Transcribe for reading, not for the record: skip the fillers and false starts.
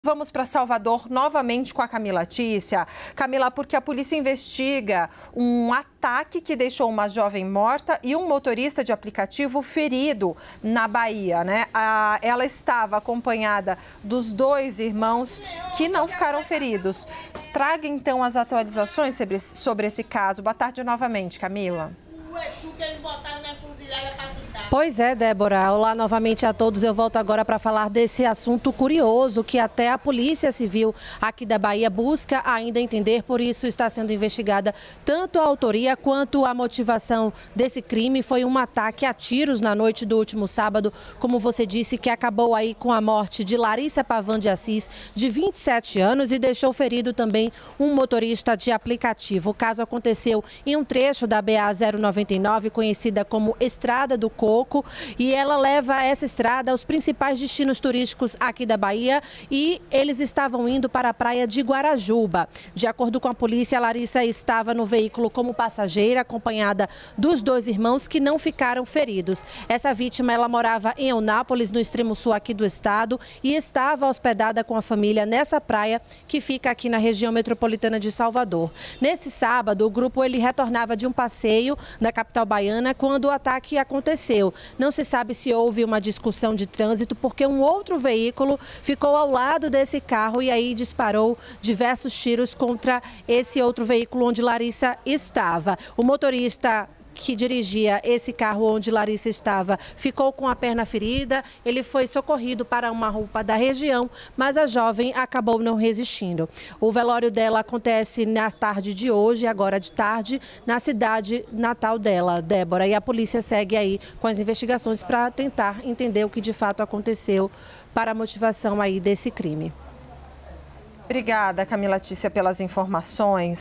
Vamos para Salvador novamente com a Camila Tícia. Camila, porque a polícia investiga um ataque que deixou uma jovem morta e um motorista de aplicativo ferido na Bahia, né? Ela estava acompanhada dos dois irmãos que não ficaram feridos. Traga então as atualizações sobre esse caso. Boa tarde novamente, Camila. Pois é, Débora. Olá novamente a todos. Eu volto agora para falar desse assunto curioso que até a Polícia Civil aqui da Bahia busca ainda entender, por isso está sendo investigada tanto a autoria quanto a motivação desse crime. Foi um ataque a tiros na noite do último sábado, como você disse, que acabou aí com a morte de Larissa Pavan de Assis, de 27 anos, e deixou ferido também um motorista de aplicativo. O caso aconteceu em um trecho da BA-099, conhecida como Estrada do Coco, e ela leva essa estrada aos principais destinos turísticos aqui da Bahia, e eles estavam indo para a praia de Guarajuba. De acordo com a polícia, Larissa estava no veículo como passageira, acompanhada dos dois irmãos que não ficaram feridos. Essa vítima, ela morava em Eunápolis, no extremo sul aqui do estado, e estava hospedada com a família nessa praia que fica aqui na região metropolitana de Salvador. Nesse sábado, o grupo ele retornava de um passeio na capital baiana quando o ataque aconteceu. Não se sabe se houve uma discussão de trânsito, porque um outro veículo ficou ao lado desse carro e aí disparou diversos tiros contra esse outro veículo onde Larissa estava. O motorista que dirigia esse carro onde Larissa estava ficou com a perna ferida. Ele foi socorrido para uma UPA da região, mas a jovem acabou não resistindo. O velório dela acontece na tarde de hoje, agora de tarde, na cidade natal dela, Débora. E a polícia segue aí com as investigações para tentar entender o que de fato aconteceu para a motivação aí desse crime. Obrigada, Camila Tícia, pelas informações.